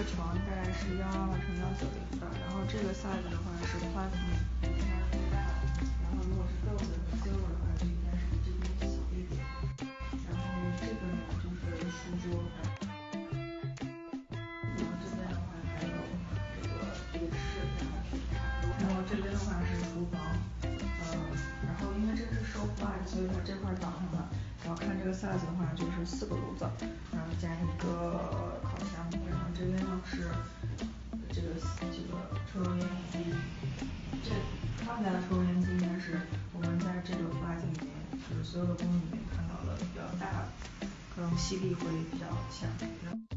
床大概是122×190的，然后这个 size 的话是宽度应该是最大的，然后如果是豆子和silver的话，就应该是比这边小一点。然后这个呢就是书桌，然后这边的话还有这个浴室，然后这边的话是厨房，然后因为这是收flat，所以它这块挡上了。然后看这个 size 的话，就是4个炉子，然后加一个烤箱，然后这边呢是这个抽油烟机，他们家的抽油烟机应该是我们在这个flat里面，就是所有的公寓里面看到的比较大的，可能吸力会比较强。